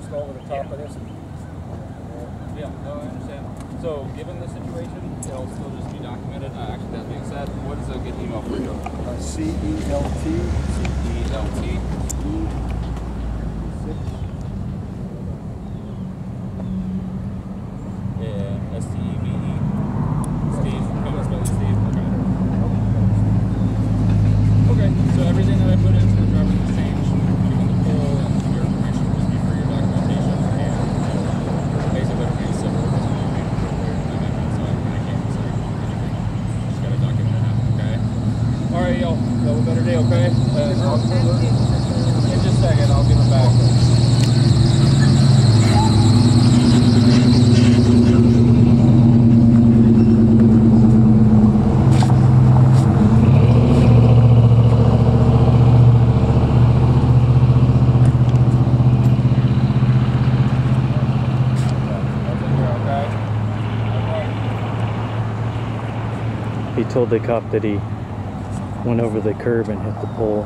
bounced over the top of this. Yeah, no, I understand. So, given the situation, it'll still just be documented. Actually, that being said, what is a good email for you? CELT. CELT. Yeah, STEVE. Steve. How do I spell Steve? Okay. Okay, so everything that I put into the driver's exchange, given the poll and your information, will just be for your documentation and basically it'll be civil. It doesn't need to be so I can't say anything. Just gotta document it now, okay? Alright, y'all. Have a better day, okay? In just a second, I'll give it back. He told the cop that he went over the curb and hit the pole.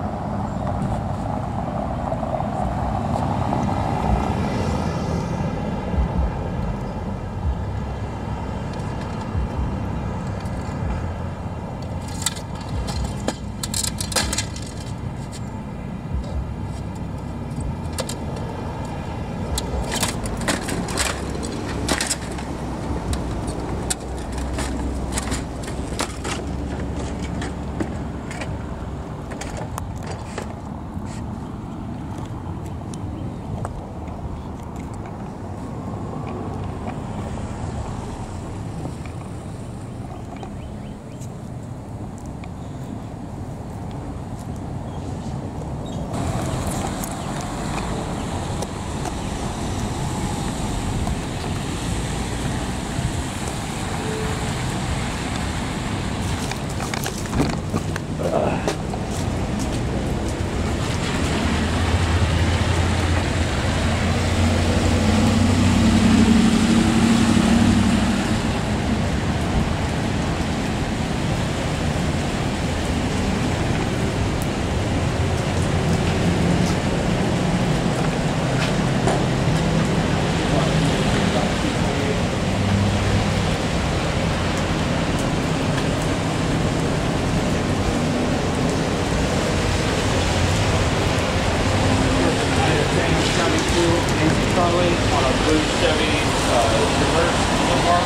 Charlie on a blue Chevy reverse car.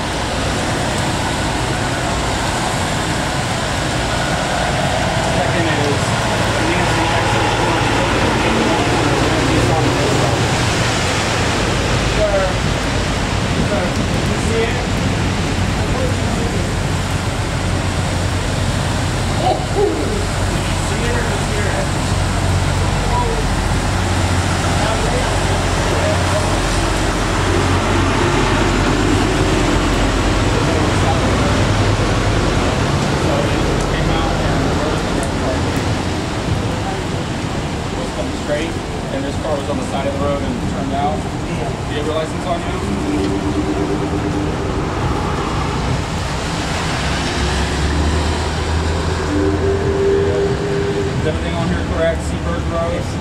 Second is Nancy Sir, you see it? See it or just hear it? And this car was on the side of the road and turned out. Do you have your license on you? Is everything on here correct? Seabird Road? Yes.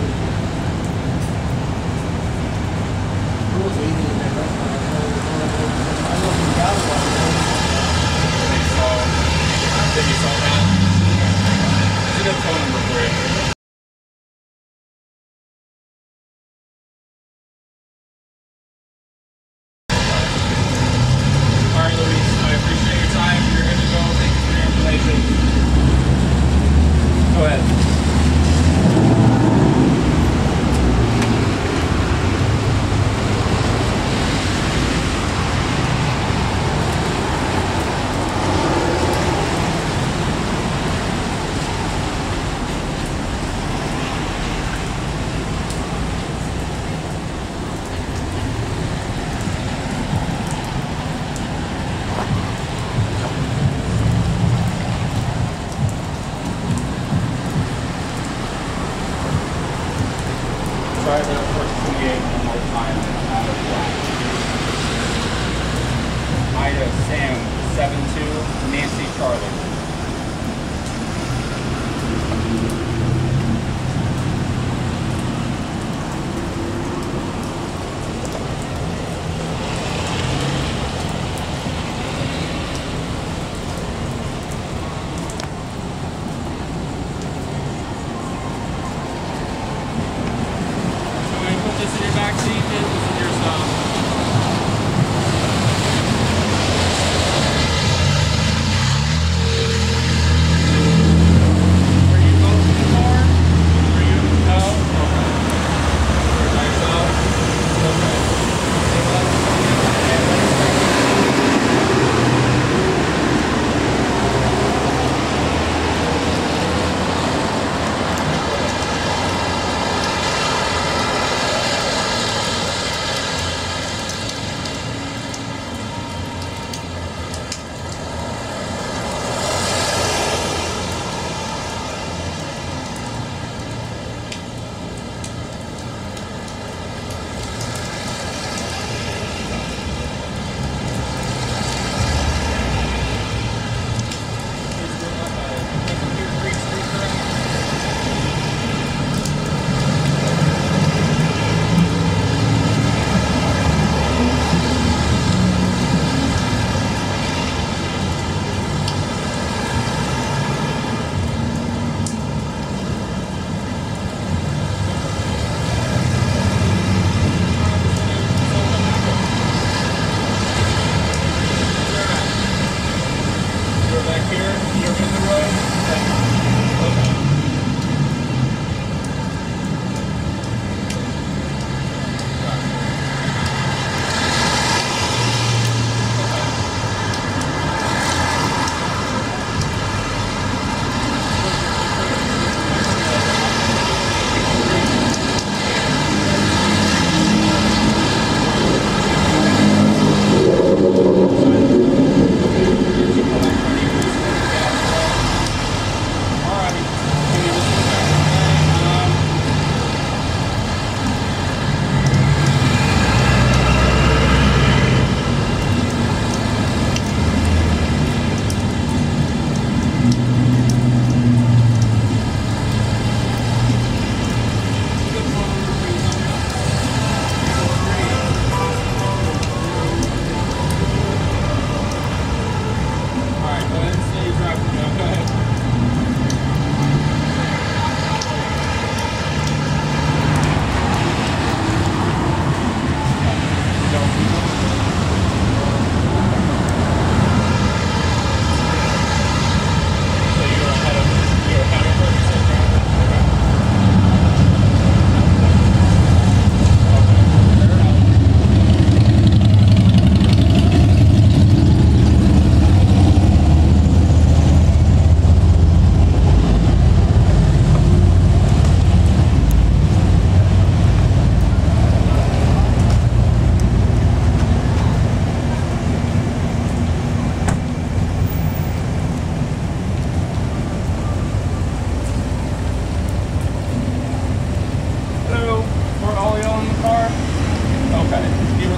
Did you saw that? It's a good phone number for you.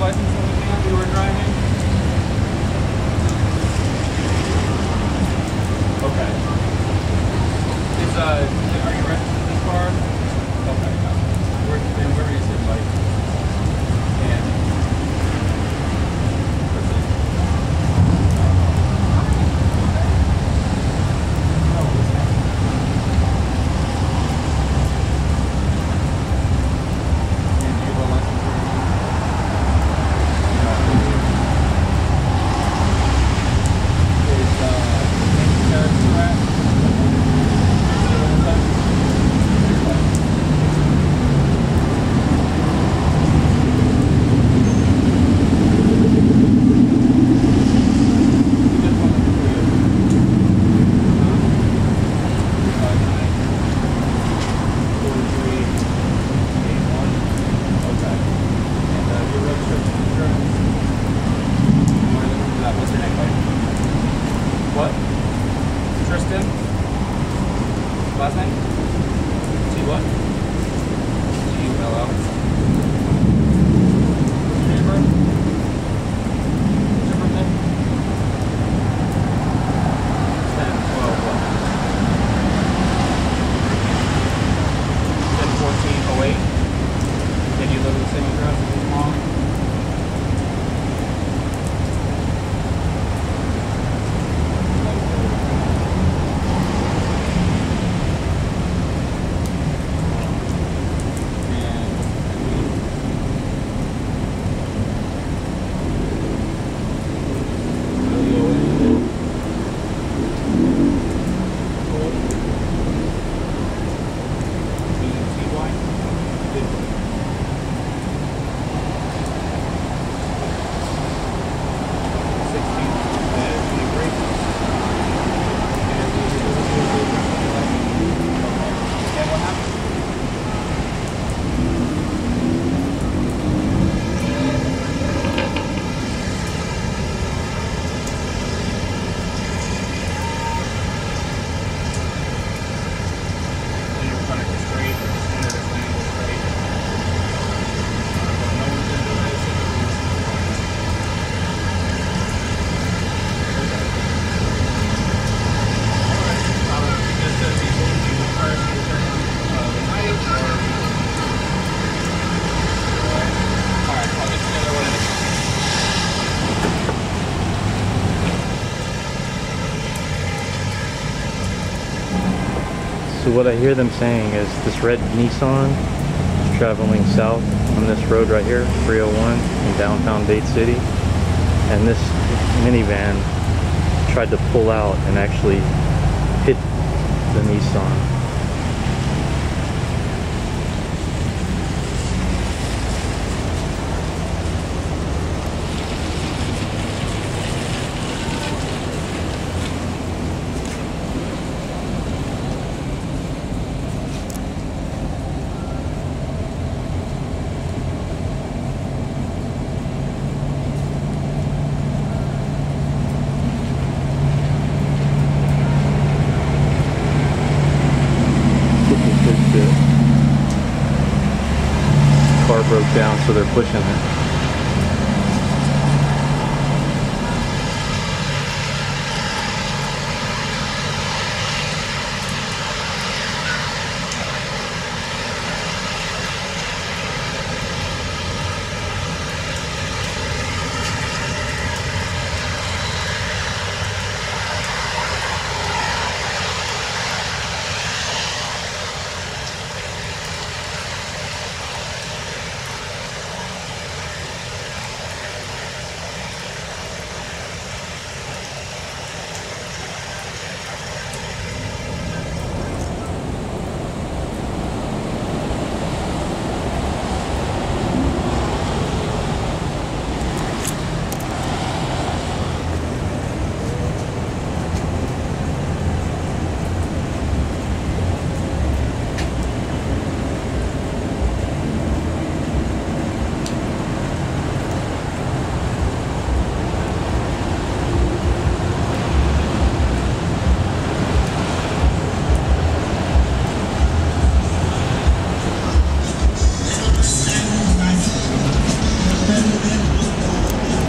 license in the van you were driving? Okay. Are you registered to this car? Okay. Where is it, like? And what's it? Oh, what's that? And do you have a license? What? Tristan? Last name? T what? T-U-L-L. What's your birth? What's your birthday? 10/12 what? 10/14/08. And you live in the same address as your mom? So what I hear them saying is this red Nissan is traveling south on this road right here, 301 in downtown Dade City, and this minivan tried to pull out and actually hit the Nissan. Car broke down, so they're pushing it.